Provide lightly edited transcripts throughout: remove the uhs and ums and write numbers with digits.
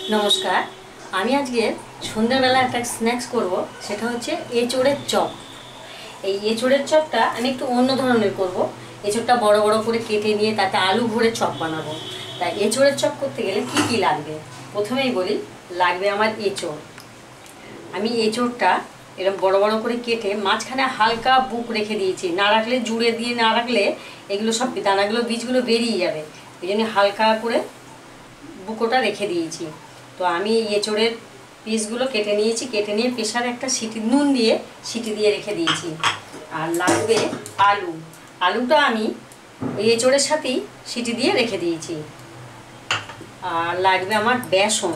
নমস্কার। আমি আজকে সন্ধ্যাবেলা একটা স্ন্যাক্স করব, সেটা হচ্ছে এঁচোড়ের চপ। এই এঁচোড়ের চপটা আমি একটু অন্য ধরনের করব। এঁচোড়টা বড় বড় করে কেটে নিয়ে তাতে আলু ভরে চপ বানাবো। তাই এঁচোড়ের চপ করতে গেলে কি কি লাগবে প্রথমেই বলি। লাগবে আমার এঁচোড়। আমি এঁচোড়টা এরকম বড় বড় করে কেটে মাঝখানে হালকা বুক রেখে দিয়েছি। না রাখলে, জুড়ে দিয়ে না রাখলে এগুলো সব দানাগুলো, বীজগুলো বেরিয়ে যাবে। ওই জন্য হালকা করে বুকোটা রেখে দিয়েছি। তো আমি এঁচোড়ের পিসগুলো কেটে নিয়েছি, কেটে নিয়ে প্রেসারে একটা সিটি, নুন দিয়ে সিটি দিয়ে রেখে দিয়েছি। আর লাগবে আলু। আলুটা আমি ওই এঁচোড়ের সাথেই সিটি দিয়ে রেখে দিয়েছি। আর লাগবে আমার বেসন।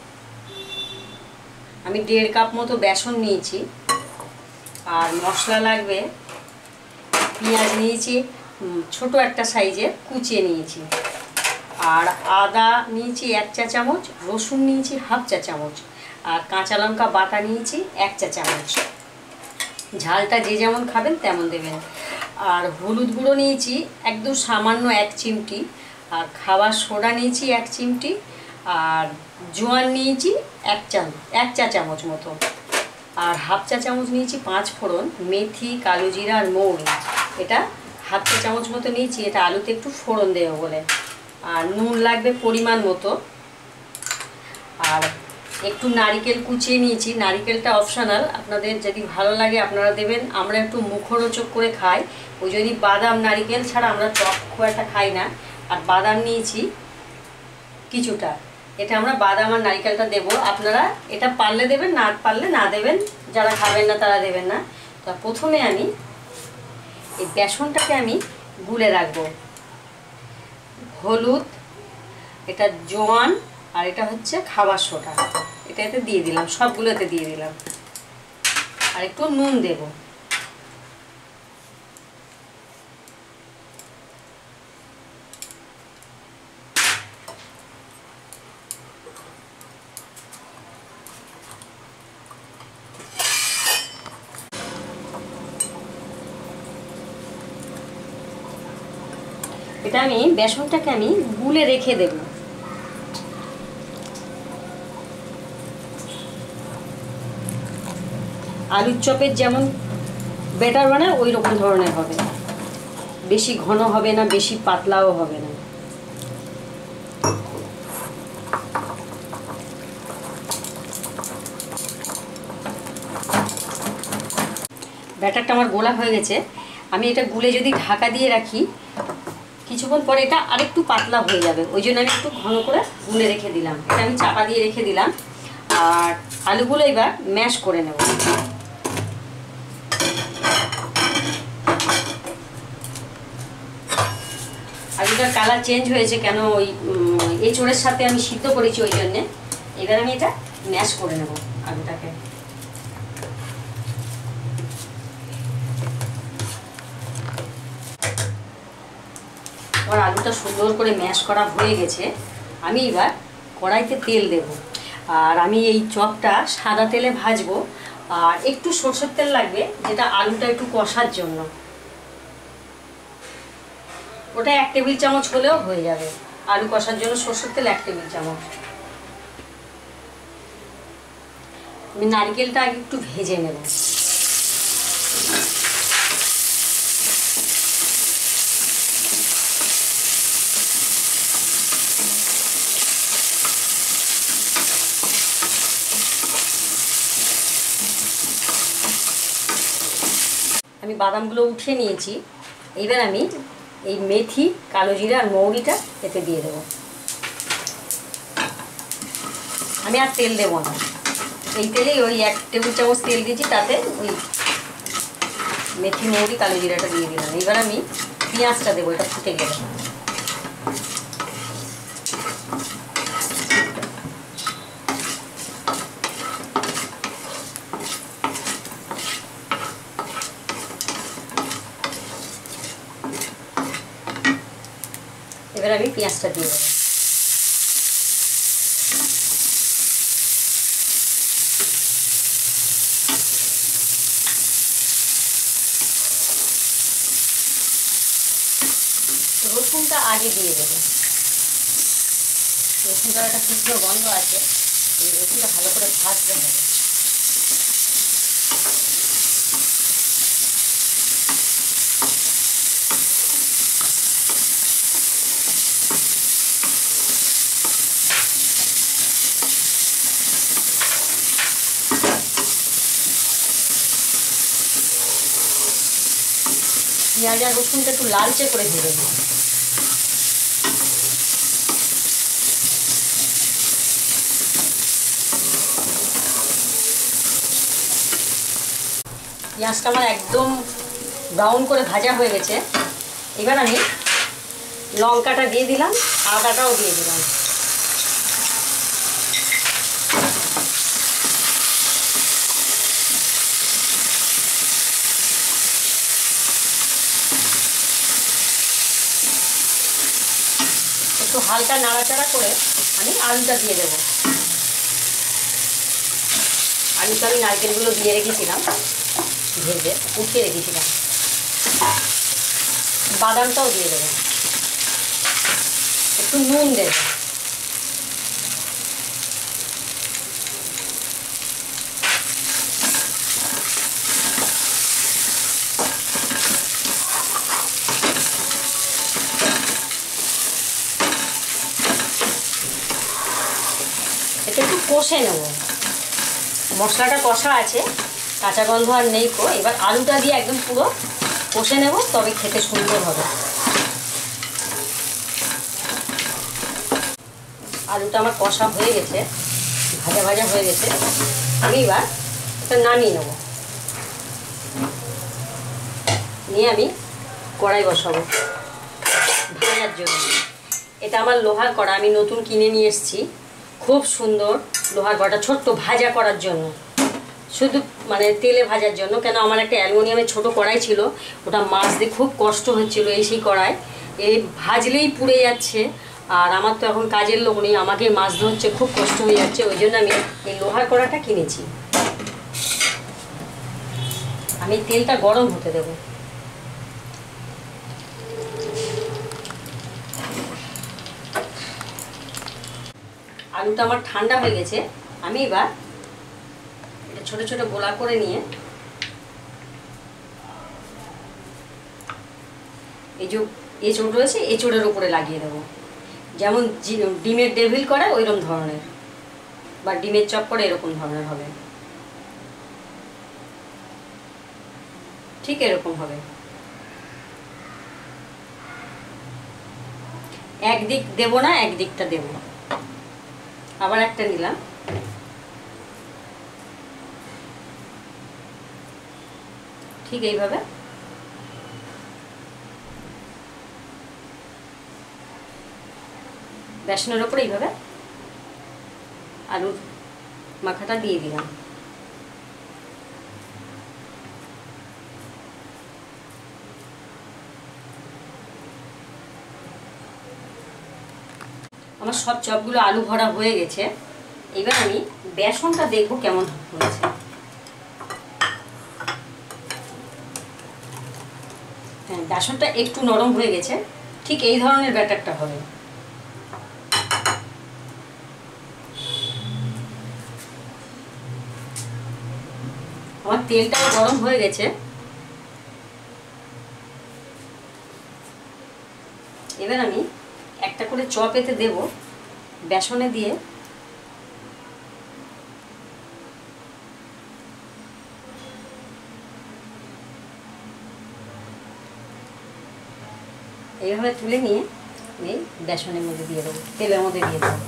আমি 1.5 কাপ মতো বেসন নিয়েছি। আর মশলা লাগবে, পেঁয়াজ নিয়েছি ছোট একটা সাইজের, কুচিয়ে নিয়েছি। আর আদা নিয়েছি 1 চা চামচ, রসুন নিয়েছি 1/2 চা চামচ, আর কাঁচা লঙ্কা বাটা নিয়েছি 1 চা চামচ। ঝালটা যে যেমন খাবেন তেমন দেবেন। আর হলুদ গুঁড়ো নিয়েছি একদম সামান্য 1 চিমটি। আর খাবার সোডা নিয়েছি 1 চিমটি। আর জোয়ান নিয়েছি 1 চা চামচ মতো। আর 1/2 চা চামচ নিয়েছি 5 ফোড়ন, মেথি, কালো জিরা আর মৌরি। এটা 1/2 চা চামচ মতো নিয়েছি, এটা আলুতে একটু ফোড়ন দেবো বলে। আর নুন লাগবে পরিমাণ মতো। আর একটু নারিকেল কুচিয়ে নিয়েছি। নারিকেলটা অপশনাল, আপনাদের যদি ভালো লাগে আপনারা দেবেন। আমরা একটু মুখরোচক করে খাই, ওই জন্য বাদাম নারিকেল ছাড়া আমরা চপ খুব একটা খাই না। আর বাদাম নিয়েছি কিছুটা। এটা আমরা বাদাম আর নারিকেলটা দেবো। আপনারা এটা পারলে দেবেন, না পারলে না দেবেন। যারা খাবেন না তারা দেবেন না। তো প্রথমে আমি এই বেসনটাকে আমি গুলে রাখবো। হলুদ, এটা জোয়ান, আর এটা হচ্ছে খাবার সোডা। এটাতে দিয়ে দিলাম, সবগুলোতে দিয়ে দিলাম। আর একটু নুন দেব। এটা আমি বেসনটাকে আমি গুলে রেখে দেব। আলুর চপের যেমন বেটার বানায় ওই রকম ধরনের হবে। বেশি ঘন হবে না, বেশি পাতলাও হবে না। ব্যাটারটা আমার গোলা হয়ে গেছে। আমি এটা গুলে যদি ঢাকা দিয়ে রাখি, কিছুক্ষণ পরে এটা আরেকটু পাতলা হয়ে যাবে। ওই জন্য আমি একটু ঘন করে গুলে রেখে দিলাম। এটা আমি চাপা দিয়ে রেখে দিলাম। আর আলুগুলো এবার ম্যাশ করে নেব। আলুটার কালার চেঞ্জ হয়েছে কেন, ওই এঁচোড়ের সাথে আমি সিদ্ধ করেছি ওই জন্যে। এবার আমি এটা ম্যাশ করে নেব আলুটাকে। আমার আলুটা সুন্দর করে ম্যাশ করা হয়ে গেছে। আমি এবার কড়াইতে তেল দেব। আর আমি এই চপটা সাদা তেলে ভাজবো। আর একটু সরষের তেল লাগবে, যেটা আলুটা একটু কষার জন্য। ওটা 1 টেবিল চামচ হলেও হয়ে যাবে। আলু কষার জন্য সরষের তেল 1 টেবিল চামচ। আমি নারকেলটা আগে একটু ভেজে নেব। আমি বাদামগুলো উঠিয়ে নিয়েছি। এইবার আমি এই মেথি, কালো জিরা আর মৌরিটা এতে দিয়ে দেবো। আমি আর তেল দেবো না, এই তেলেই ওই 1 টেবিল চামচ তেল দিয়েছি, তাতে ওই মেথি, মৌরি, কালো জিরাটা দিয়ে দিলাম। এবার আমি পেঁয়াজটা দেবো, এটা ফুটে গেলে। এবার আমি পেঁয়াজটা দিয়ে দেবো। রসুনটা আগে দিয়ে দেবো। রসুনটার একটা শুকনো গন্ধ আছে, এই রসুনটা ভালো করে ভাজতে হবে। পেঁয়াজ আর রসুনটা একটু লালচে করে ভেজে নেব। পেঁয়াজটা আমার একদম ব্রাউন করে ভাজা হয়ে গেছে। এবার আমি লঙ্কাটা দিয়ে দিলাম, আদাটাও দিয়ে দিলাম। একটু হালকা নাড়াচাড়া করে আমি আলুটা দিয়ে দেব। আলুটা আমি নারকেলগুলো দিয়ে রেখেছিলাম, ভেজে উঠিয়ে রেখেছিলাম। বাদামটাও দিয়ে দেবো, একটু নুন দেব। এটা একটু কষে নেব, মশলাটা কষা আছে, কাঁচা গন্ধ আর নেই কো। এবার আলুটা দিয়ে একদম পুরো কষে নেব, তবে খেতে সুন্দর হবে। আলুটা আমার কষা হয়ে গেছে, ভাজা ভাজা হয়ে গেছে। আমি এবার এটা নামিয়ে নেব, নিয়ে আমি কড়াই বসাবো ভাজার জন্য। এটা আমার লোহার কড়া, আমি নতুন কিনে নিয়ে এসেছি। খুব সুন্দর লোহার কড়াটা, ছোট্ট ভাজা করার জন্য, শুধু মানে তেলে ভাজার জন্য। কেন আমার একটা অ্যালুমিনিয়ামের ছোট কড়াই ছিল, ওটা মাছ দিয়ে খুব কষ্ট হচ্ছিলো এই সেই কড়াই, এই ভাজলেই পুড়ে যাচ্ছে। আর আমার তো এখন কাজের লোক নেই, আমাকে মাছ ধরছে, খুব কষ্ট হয়ে যাচ্ছে। ওই জন্য আমি এই লোহার কড়াটা কিনেছি। আমি তেলটা গরম হতে দেব। আলুটা আমার ঠান্ডা হয়ে গেছে। আমি এবার ছোট ছোট গোলা করে নিয়ে এই যে এঁচোড় রয়েছে, এঁচোড়ের উপরে লাগিয়ে দেবো। যেমন ডিমের ডেভিল করে ওইরকম ধরনের, বা ডিমের চপ করে এরকম ধরনের হবে, ঠিক এরকম হবে। একদিক দেব না, একদিকটা দেব। আবার একটা নিলাম, ঠিক এইভাবে বেসনের ওপরে এইভাবে আলুর মাখাটা দিয়ে দিলাম। আমার সব চপগুলো আলু ভরা হয়ে গেছে। এবার আমি বেসনটা দেখবো কেমন হয়েছে। হ্যাঁ, বেসনটা একটু নরম হয়ে গেছে, ঠিক এই ধরনের ব্যাটারটা হবে। আমার তেলটাও গরম হয়ে গেছে। এবার আমি একটা করে চপ এতে দেব, বেসনে দিয়ে এইভাবে তুলে নিয়ে আমি বেসনের মধ্যে দিয়ে দেবো, তেলের মধ্যে দিয়ে দেবো।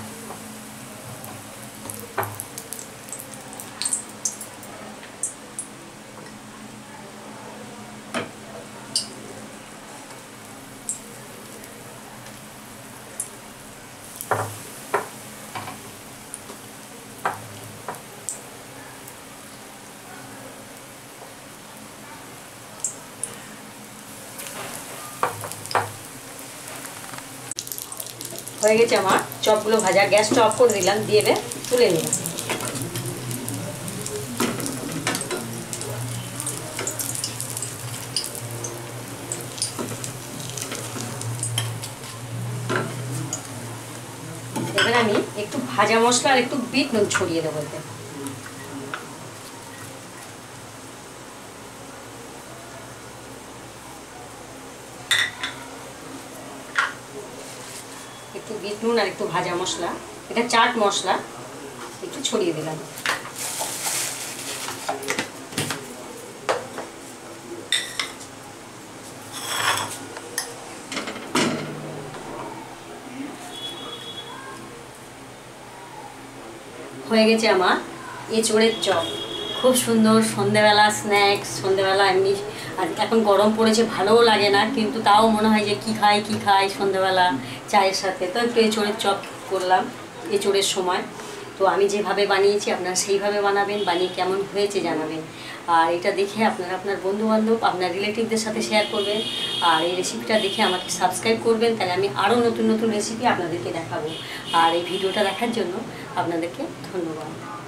হয়ে গেছে আমার চপগুলো ভাজা। গ্যাসটা অফ করে দিলাম, দিয়ে তুলে নিলাম। ভাজা মশলা আর একটু বিট নুন ছড়িয়ে দেবো এতে। একটু বিট নুন আর একটু ভাজা মশলা, এটা চাট মশলা, একটু ছড়িয়ে দিলাম। হয়ে গেছে আমার এঁচোড়ের চপ। খুব সুন্দর সন্ধেবেলা স্ন্যাক্স, সন্ধেবেলা এমনি। আর এখন গরম পড়েছে, ভালোও লাগে না, কিন্তু তাও মনে হয় যে কী খাই সন্ধেবেলা চায়ের সাথে। তো একটু এঁচোড়ের চপ করলাম এঁচোড়ের সময়। তো আমি যেভাবে বানিয়েছি আপনারা সেইভাবে বানাবেন, বানিয়ে কেমন হয়েছে জানাবেন। আর এটা দেখে আপনারা আপনার বন্ধুবান্ধব, আপনার রিলেটিভদের সাথে শেয়ার করবেন। আর এই রেসিপিটা দেখে আমাকে সাবস্ক্রাইব করবেন, তাহলে আমি আরও নতুন নতুন রেসিপি আপনাদেরকে দেখাবো। আর এই ভিডিওটা দেখার জন্য আপনাদেরকে ধন্যবাদ।